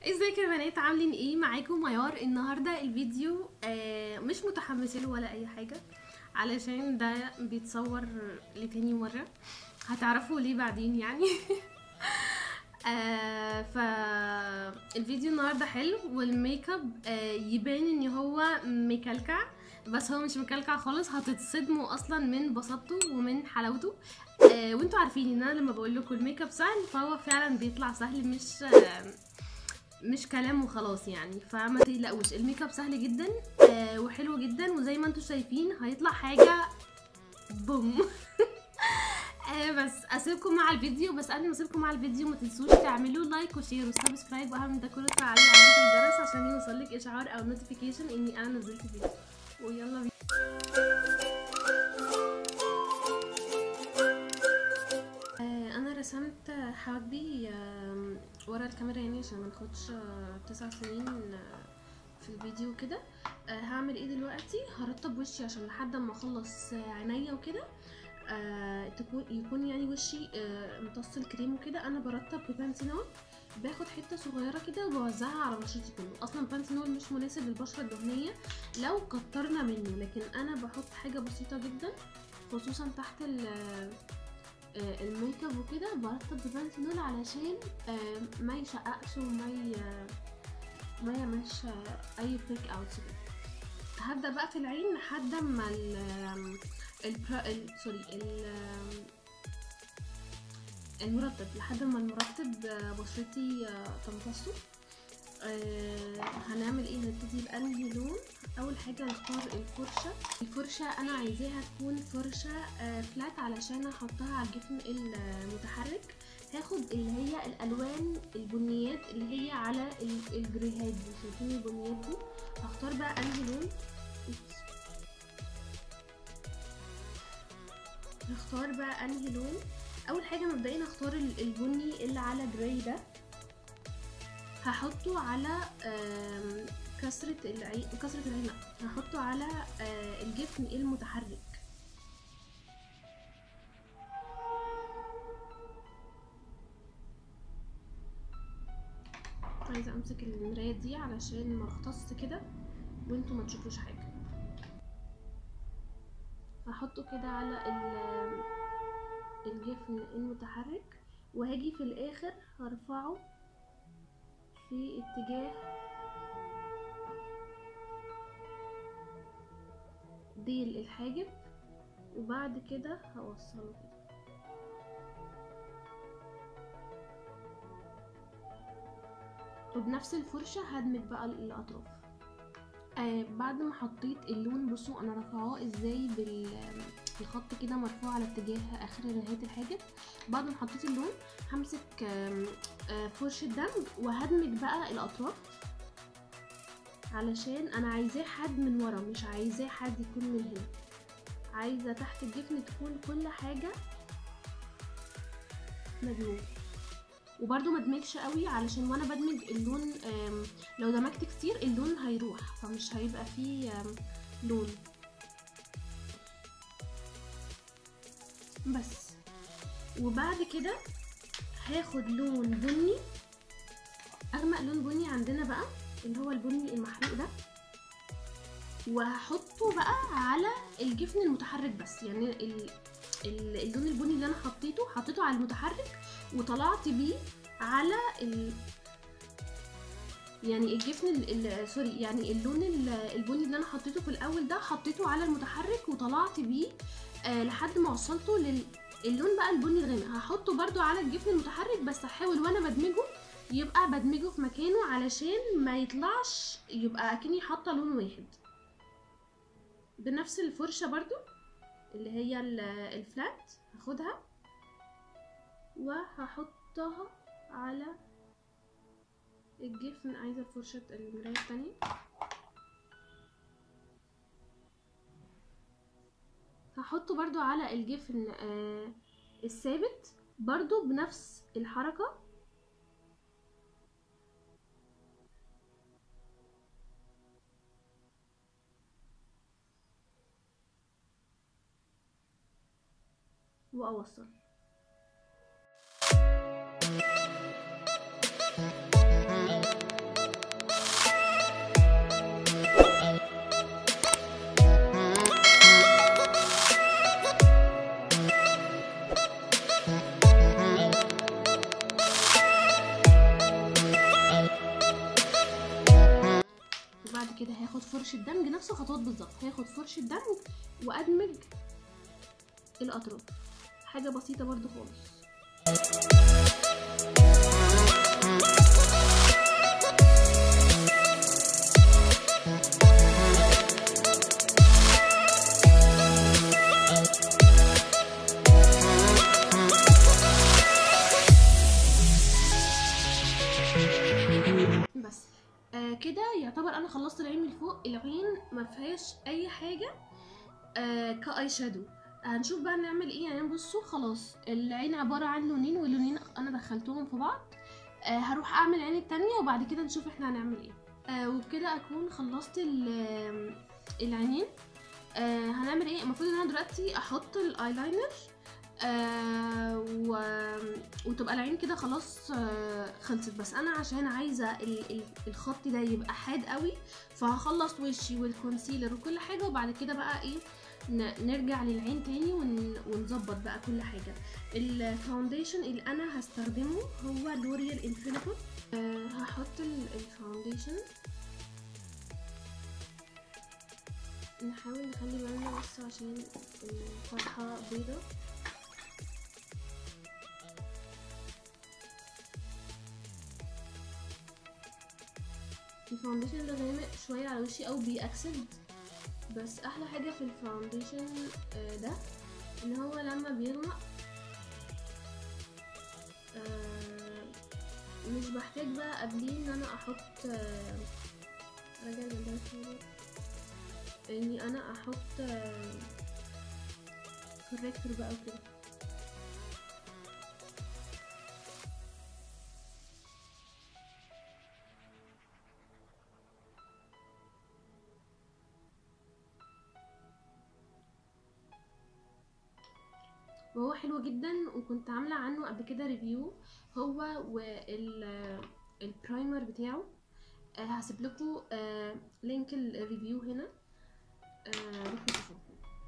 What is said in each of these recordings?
ازيك يا بنات؟ عاملين ايه؟ معاكم ميار. النهارده الفيديو مش متحمسه له ولا اي حاجه، علشان ده بيتصور لتاني مره، هتعرفوا ليه بعدين يعني. فالفيديو النهارده حلو، والميك اب يبان ان هو مكلكع، بس هو مش مكلكع خالص، هتتصدموا اصلا من بساطته ومن حلاوته. وانتوا عارفين ان انا لما بقول لكم الميك اب سهل فهو فعلا بيطلع سهل، مش كلام وخلاص يعني. فما تقلقوش، الميك اب سهل جدا وحلو جدا، وزي ما انتوا شايفين هيطلع حاجه بوم. بس اسيبكم مع الفيديو. بس قبل ما اسيبكم مع الفيديو ما تنسوش تعملوا لايك وشير وسبسكرايب، واهم من ده كله تفعلوا علامه الجرس عشان يوصلك اشعار او نوتيفيكيشن اني انا نزلت فيديو. ويلا بينا. انا رسمت حواجبي ورا الكاميرا يعني عشان ما ناخدش 9 سنين في الفيديو كده. هعمل ايه دلوقتي؟ هرطب وشي عشان لحد ما اخلص عينيا وكده يكون يعني وشي امتص الكريم وكده. انا برطب ببانتينول، باخد حته صغيره كده وبوزعها على بشرتي كله. اصلا بانتينول مش مناسب للبشره الدهنيه لو كترنا منه، لكن انا بحط حاجه بسيطه جدا خصوصا تحت الميك اب وكده. برطب ببانتينول علشان ما يشققش ما يعملش اي بريك اوت كده. هبدا بقى في العين لحد ما المرطب، لحد ما المرطب بشرتي تمتصه. هنعمل ايه؟ هنبتدي بأنهي لون؟ اول حاجه نختار الفرشه انا عايزاها تكون فرشه فلات علشان احطها على الجفن المتحرك. هاخد اللي هي الالوان البنيات اللي هي على الجريهات دي، شايفين البنيات دي؟ هختار بقى انهي لون. هختار بقى انهي لون. اول حاجه مبدئيا هختار البني اللي على جراي ده، هحطه على كسرة العين لا، هحطه على الجفن المتحرك. عايزه امسك المرايه دي علشان ما اغطس كده وانتوا ما تشوفوش حاجه. هحطه كده على الجفن المتحرك، وهاجي في الاخر هرفعه في اتجاه ديل الحاجب، وبعد كده هوصله كده. وبنفس الفرشة هدمج بقى الاطراف. بعد ما حطيت اللون، بصوا انا رافعاه ازاي بالخط كده مرفوع على اتجاه اخر نهاية الحاجب. بعد ما حطيت اللون همسك فرشة دمج وهدمج بقى الاطراف، علشان انا عايزاه حد من ورا، مش عايزاه حد يكون من هنا. عايزة تحت الجفن تكون كل حاجة مدموج، وبرده مدمجش قوي علشان وانا بدمج اللون لو دمجت كتير اللون هيروح فمش هيبقى فيه لون. بس وبعد كده هاخد لون بني، اغمق لون بني عندنا بقى اللي هو البني المحروق ده، وهحطه بقى على الجفن المتحرك. بس يعني اللون البني اللي انا حطيته على المتحرك، وطلعت بيه على يعني الجفن سوري، يعني اللون البني اللي انا حطيته في الاول ده حطيته على المتحرك وطلعت بيه لحد ما وصلته للون بقى البني الغامق. هحطه برضو على الجفن المتحرك، بس هحاول وانا بدمجه يبقى بدمجه في مكانه علشان ما يطلعش يبقى اكني حاطه لون واحد. بنفس الفرشه برضو اللي هي الفلات هاخدها وهحطها على الجفن. عايزه فرشه المرايه التانية. هحطه برضو على الجفن الثابت برضو بنفس الحركه. واوصل. وبعد كده هاخد فرشة دمج، نفس الخطوات بالظبط، هاخد فرشة دمج وادمج الاطراف، حاجة بسيطة برضو خالص. بس كده يعتبر انا خلصت العين من فوق. العين ما فيهاش اي حاجه كاي شادو. هنشوف بقى نعمل ايه. يعني بصوا خلاص العين عباره عن لونين، واللونين انا دخلتهم في بعض. هروح اعمل العين التانية وبعد كده نشوف احنا هنعمل ايه. وبكده اكون خلصت العينين. هنعمل ايه؟ المفروض ان انا دلوقتي احط الايلاينر وتبقى العين كده خلاص خلصت. بس انا عشان عايزه الخط ده يبقى حاد قوي، فهخلص وشي والكونسيلر وكل حاجه، وبعد كده بقى ايه نرجع للعين تاني ونظبط بقى كل حاجه. الفاونديشن اللي انا هستخدمه هو لوريال انفينيتور. هحط الفاونديشن، نحاول نخلي بالنا بس عشان الفتحه بيضه. الفاونديشن ده غامق شويه على وشي او بيأكسد، بس احلى حاجه في الفاونديشن ده ان هو لما بيغمق مش بحتاج بقى قبليه ان انا احط راجع جنبها شويه، اني انا احط كوريكتور بقى وكده. وهو حلو جدا، وكنت عامله عنه قبل كده ريفيو، هو والبرايمر بتاعه. هسيب لكم لينك الريفيو هنا، روحوا شوفوه.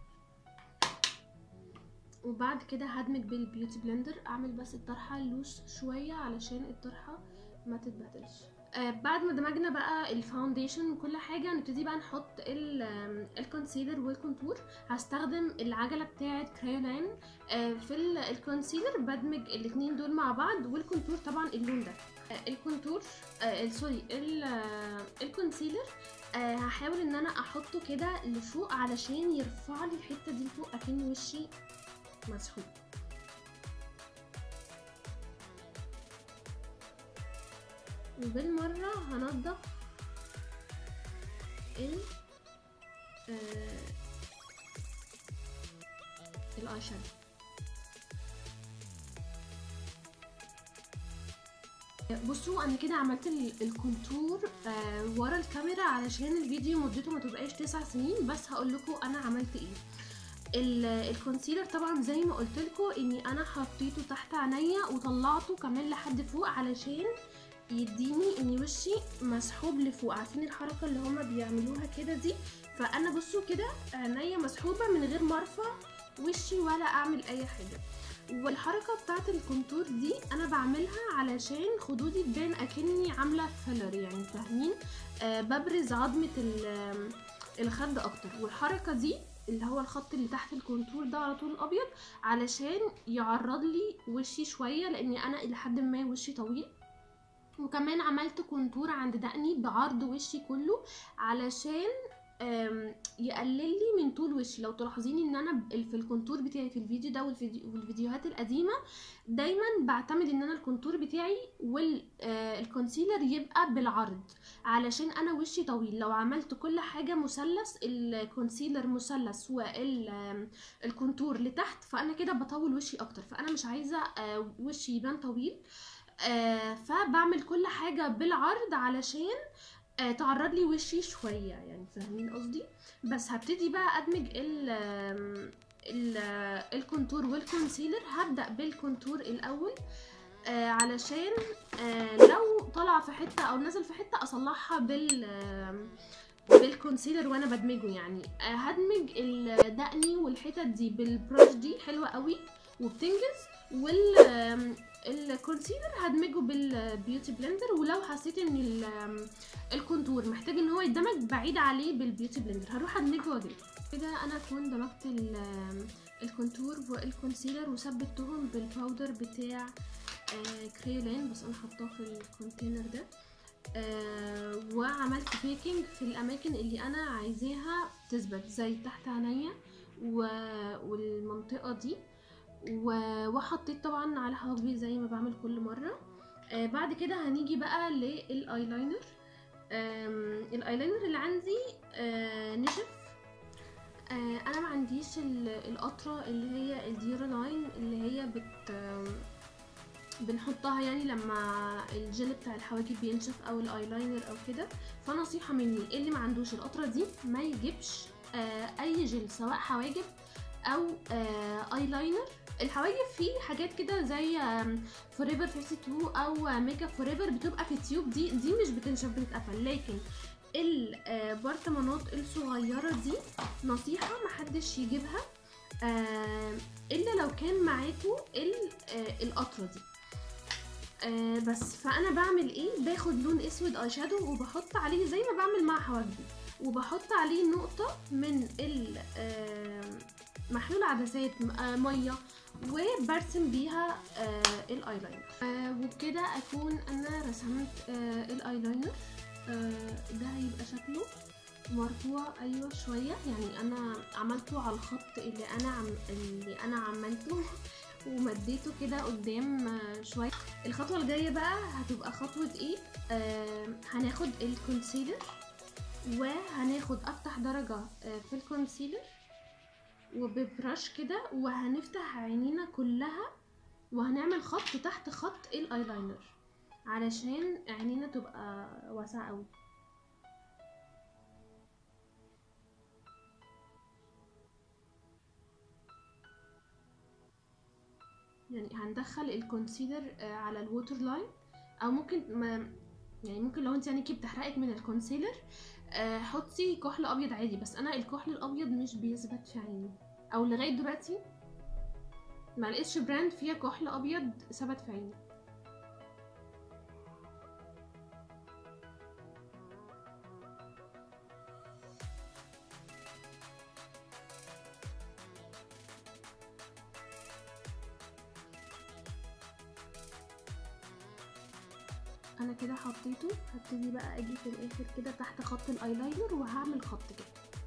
وبعد كده هدمج بالبيوتي بلندر، اعمل بس الطرحه لوس شويه علشان الطرحه ما تتبهدلش. بعد ما دمجنا بقى الفاونديشن وكل حاجه، نبتدي بقى نحط الكونسيلر والكونتور. هستخدم العجله بتاعه كريولان. في الكونسيلر بدمج الاتنين دول مع بعض، والكونتور طبعا اللون ده. الكونتور سوري الكونسيلر هحاول ان انا احطه كده لفوق علشان يرفع لي الحته دي لفوق اكن وشي مسحوب. وبالمرة هنضف الاي شادو. بصوا انا كده عملت الكونتور ورا الكاميرا علشان الفيديو مدته ما تبقاش 9 سنين، بس هقول لكم انا عملت ايه. الكونسيلر طبعا زي ما قلت لكم اني انا حطيته تحت عينيا وطلعته كمان لحد فوق علشان يديني ان وشي مسحوب لفوق. عارفين الحركه اللي هما بيعملوها كده دي؟ فانا بصوا كده عينيا مسحوبه من غير ما ارفع وشي ولا اعمل اي حاجه. والحركه بتاعت الكونتور دي انا بعملها علشان خدودي تبان اكني عامله فيلر، يعني فاهمين؟ ببرز عظمه الخد اكتر. والحركه دي اللي هو الخط اللي تحت الكونتور ده على طول ابيض علشان يعرض لي وشي شويه، لاني انا الى حد ما وشي طويل. وكمان عملت كونتور عند دقني بعرض وشي كله علشان يقلل لي من طول وشي. لو تلاحظين ان انا في الكونتور بتاعي في الفيديو ده والفيديوهات القديمه دايما بعتمد ان انا الكونتور بتاعي والكونسيلر يبقى بالعرض علشان انا وشي طويل. لو عملت كل حاجه مثلث، الكونسيلر مثلث والكونتور لتحت، فانا كده بطول وشي اكتر، فانا مش عايزه وشي يبان طويل. فبعمل كل حاجه بالعرض علشان تعرض لي وشي شويه، يعني فاهمين قصدي؟ بس هبتدي بقى ادمج الكونتور والكونسيلر. هبدا بالكونتور الاول علشان لو طلع في حته او نزل في حته اصلحها بالكونسيلر وانا بدمجه. يعني هدمج الدقني والحتت دي بالبراش دي، حلوه قوي وبتنجز. الكونسيلر هدمجه بالبيوتي بلندر، ولو حسيت ان الكونتور محتاج ان هو يدمج بعيد عليه بالبيوتي بلندر هروح ادمجه واجيبه. كده انا اكون دمجت الكونتور والكونسيلر وثبتهم بالباودر بتاع كريولين، بس انا حطاه في الكونتينر ده. وعملت بيكنج في الاماكن اللي انا عايزاها تثبت، زي تحت عينيا والمنطقه دي، وحطيت طبعا على حواجبي زي ما بعمل كل مره. بعد كده هنيجي بقى للايلاينر. الايلاينر اللي عندي نشف. انا ما عنديش القطره اللي هي الديورالاين اللي هي بنحطها يعني لما الجل بتاع الحواجب بينشف او الايلاينر او كده. فنصيحه مني اللي ما عندوش القطره دي ما يجيبش اي جل، سواء حواجب او ايلاينر. الحواجب فيه حاجات كده زي فوريفر 52 او ميك اب فوريفر بتبقى في التيوب، دي مش بتنشف بتتقفل. لكن البرطمانات الصغيره دي نصيحه محدش يجيبها الا لو كان معاكوا القطره دي. بس فانا بعمل ايه، باخد لون اسود اي شادو وبحط عليه زي ما بعمل مع حواجبي، وبحط عليه نقطه من محلول عدسات ميه وبرسم بيها الايلاينر. وبكده اكون انا رسمت الايلاينر. ده هيبقى شكله مرفوع ايوه شويه، يعني انا عملته على الخط اللي انا عملته ومديته كده قدام شويه. الخطوه الجايه بقى هتبقى خطوه ايه، هناخد الكونسيلر وهناخد افتح درجه في الكونسيلر وببرش كده، وهنفتح عينينا كلها وهنعمل خط تحت خط الايلاينر علشان عينينا تبقى واسعه قوي. يعني هندخل الكونسيلر على الووتر لاين، او ممكن ما يعني ممكن لو انت عينيكي بتحرقك من الكونسيلر حطي كحل ابيض عادي، بس انا الكحل الابيض مش بيثبت في عيني، او لغايه دلوقتي ما لقيتش براند فيها كحل ابيض ثبت في عيني. انا كده حطيته، هبتدي بقى اجي في الاخر كده تحت خط الايلاينر وهعمل خط كده.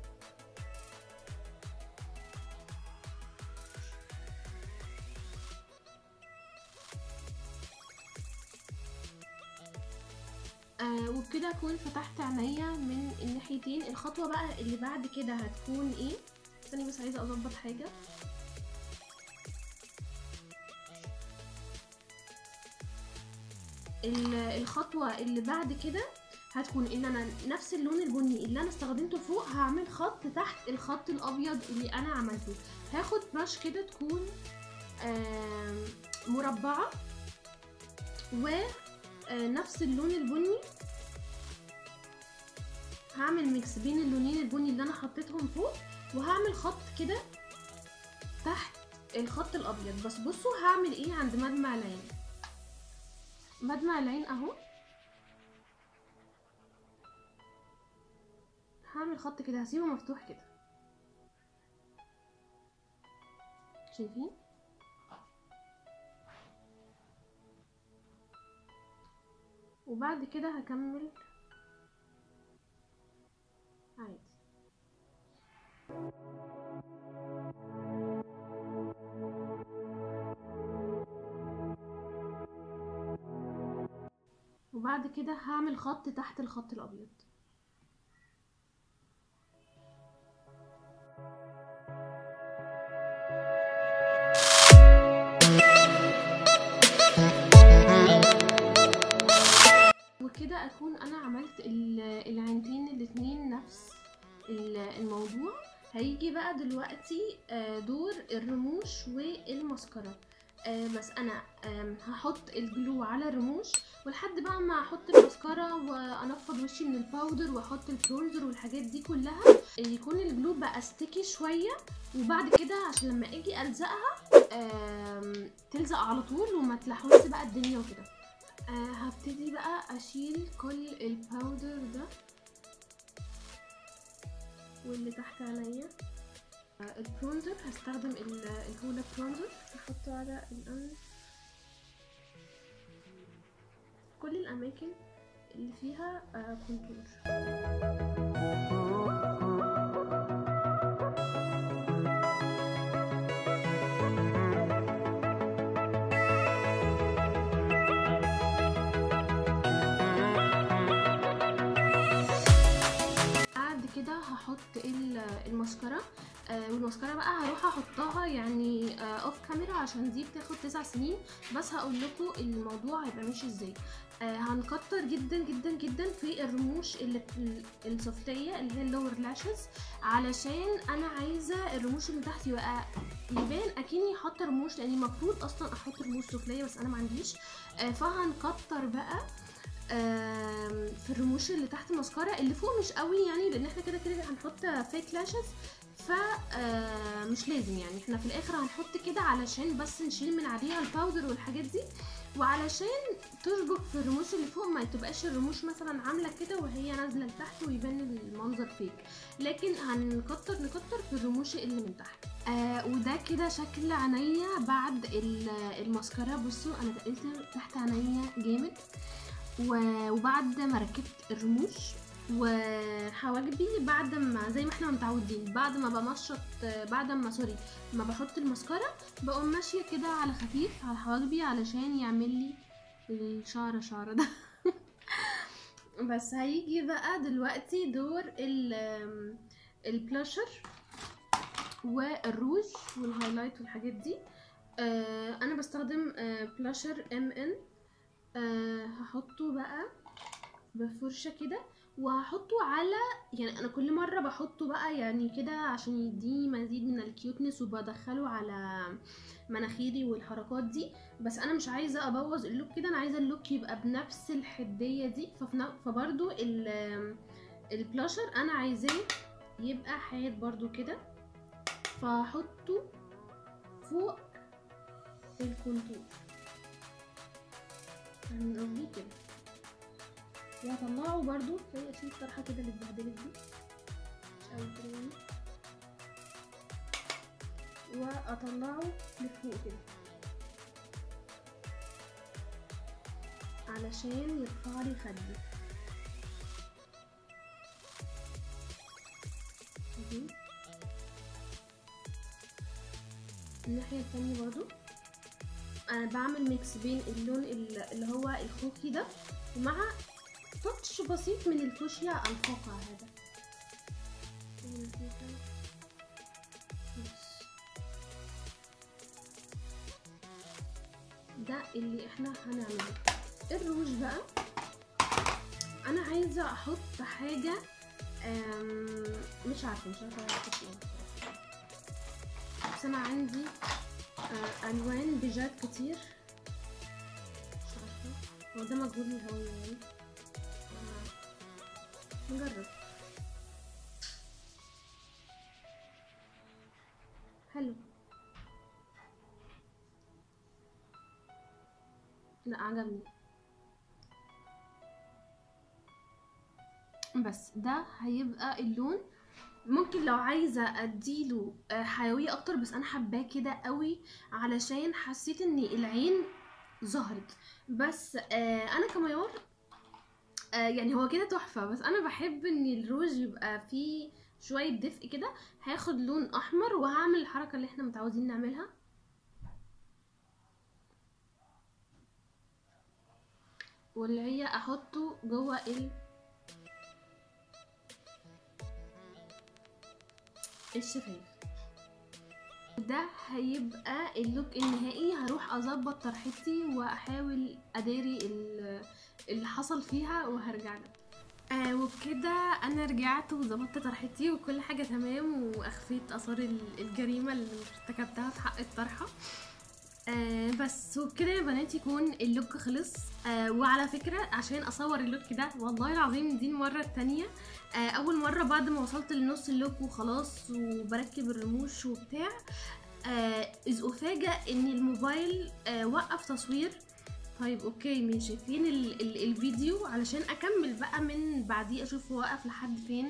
وبكده اكون فتحت عينيا من الناحيتين. الخطوه بقى اللي بعد كده هتكون ايه، استني بس عايزه اظبط حاجه. الخطوه اللي بعد كده هتكون ان انا نفس اللون البني اللي انا استخدمته فوق هعمل خط تحت الخط الابيض اللي انا عملته. هاخد برش كده تكون مربعه ونفس اللون البني، هعمل ميكس بين اللونين البني اللي انا حطيتهم فوق، وهعمل خط كده تحت الخط الابيض. بس بصوا هعمل ايه عند مدمع العين. مدمع العين اهو هعمل خط كده، هسيبه مفتوح كده، شايفين؟ وبعد كده هكمل عادي. وبعد كده هعمل خط تحت الخط الابيض. وكده اكون انا عملت العينتين الاتنين نفس الموضوع. هيجي بقى دلوقتي دور الرموش والماسكارا. بس انا هحط الجلو على الرموش، ولحد بقى ما احط الماسكارا وانفض وشي من الباودر واحط البرونزر والحاجات دي كلها يكون الجلو بقى ستيكي شويه. وبعد كده عشان لما اجي الزقها تلزق على طول وما تلحوش بقى الدنيا وكده. هبتدي بقى اشيل كل الباودر ده واللي تحت عينيا. البرونزر هستخدم الهولا برونزر، هحطه على الانف كل الاماكن اللي فيها كونتور. هحط الماسكارا، والماسكارا بقى هروح احطها يعني اوف كاميرا عشان دي بتاخد 9 سنين، بس هقول لكم الموضوع هيبقى ماشي ازاي. هنكتر جدا جدا جدا في الرموش اللي السفليه اللي هي اللور لاشز، علشان انا عايزه الرموش اللي تحت يبقى يبان اكني حاطه رموش، لاني المفروض اصلا احط رموش سفليه بس انا ما عنديش. فهنكتر بقى في الرموش اللي تحت ماسكارا، اللي فوق مش قوي يعني لان احنا كده كده هنحط فيك لاشز، ف مش لازم يعني، احنا في الاخر هنحط كده علشان بس نشيل من عليها الباودر والحاجات دي، وعلشان تشبك في الرموش اللي فوق، ما تبقاش الرموش مثلا عامله كده وهي نازله لتحت ويبان المنظر فيك، لكن نكتر في الرموش اللي من تحت. وده كده شكل عينيا بعد الماسكارا. بصوا انا تقلت تحت عينيا جامد، وبعد ما ركبت الرموش وحواجبي، بعد ما زي ما احنا متعودين بعد ما بمشط، ما بحط الماسكارا بقوم ماشيه كده على خفيف على حواجبي علشان يعمل لي الشعر ده. بس هيجي بقى دلوقتي دور البلاشر والروج والهايلايت والحاجات دي. انا بستخدم بلاشر MN. هحطه بقى بفرشة كده، وهحطه على يعني انا كل مرة بحطه بقى يعني كده عشان يديني مزيد من الكيوتنس، وبدخله على مناخيري والحركات دي، بس انا مش عايزة ابوظ اللوك كده، انا عايزة اللوك يبقى بنفس الحدية دي. فبرضو البلاشر انا عايزاه يبقى حاد برضو كده، فهحطه فوق الكونتور من قصدي كده، وهطلعه برضو زي اشيل الطرحه كده اللي اتبهدلت دي مش قوي كده يعني، واطلعه لفوق كده علشان يرفع لي خدي. الناحيه التانية برضو انا بعمل ميكس بين اللون اللي هو الخوخي ده ومع تاتش بسيط من الفوشيا الفاقع هذا. ده اللي احنا هنعمله. الروج بقى انا عايزه احط حاجه مش عارفه احط ايه، بس انا عندي الوان بيجات كتير، مش عارفه هو ده مجهود الهوية يعني. نجرب. حلو، لا عجبني. بس ده هيبقى اللون. ممكن لو عايزه اديله حيويه اكتر، بس انا حباه كده قوي علشان حسيت ان العين ظهرت. بس انا كميار يعني هو كده تحفه، بس انا بحب ان الروج يبقى فيه شويه دفء كده. هاخد لون احمر وهعمل الحركه اللي احنا متعودين نعملها، واللي هي احطه جوه الشفايف. ده هيبقى اللوك النهائي. هروح اظبط طرحتي واحاول اداري اللي حصل فيها وهرجع لك. وبكده انا رجعت وظبطت طرحتي وكل حاجه تمام، واخفيت اثار الجريمه اللي ارتكبتها في حق الطرحه. بس وبكده يا بنات يكون اللوك خلص. وعلى فكره عشان اصور اللوك ده والله العظيم دي المره التانية. اول مره بعد ما وصلت لنص اللوك وخلاص وبركب الرموش وبتاع، إذ أفاجأ إن الموبايل وقف تصوير. طيب اوكي ماشي، فين الفيديو علشان اكمل بقى من بعديه، اشوف هو وقف لحد فين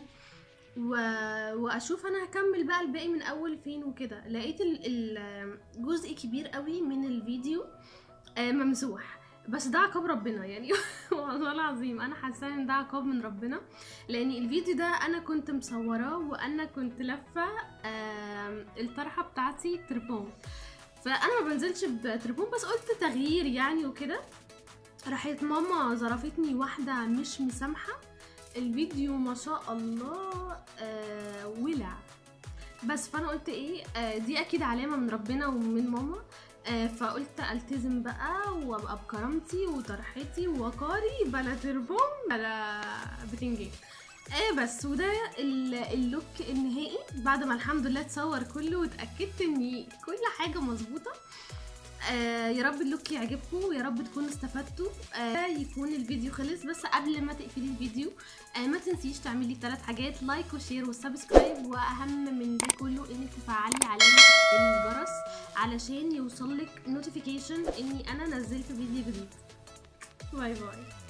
واشوف انا هكمل بقى الباقي من اول فين وكده. لقيت جزء كبير قوي من الفيديو ممسوح، بس ده عقاب ربنا يعني. والله العظيم انا حاسه ان ده عقاب من ربنا، لان الفيديو ده انا كنت مصوراه وانا كنت لافه الطرحه بتاعتي تربون، فانا ما بنزلش بتربون، بس قلت تغيير يعني وكده. راحت ماما ظرفتني واحده مش مسامحه، الفيديو ما شاء الله ولع. بس فانا قلت ايه، دي اكيد علامه من ربنا ومن ماما. فقلت التزم بقى وابقى بكرامتي وطرحتي ووقاري، بلا تربون بلا بتنجان. بس وده اللوك النهائي بعد ما الحمد لله اتصور كله واتاكدت ان كل حاجه مظبوطه. يا رب اللوك يعجبكم ويا رب تكونوا استفدتوا. يكون الفيديو خلص، بس قبل ما تقفلي الفيديو ما تنسيش تعملي 3 حاجات: لايك وشير وسبسكرايب، واهم من ده كله انك تفعلي علامه الجرس علشان يوصلك نوتيفيكيشن اني انا نزلت فيديو جديد. باي باي.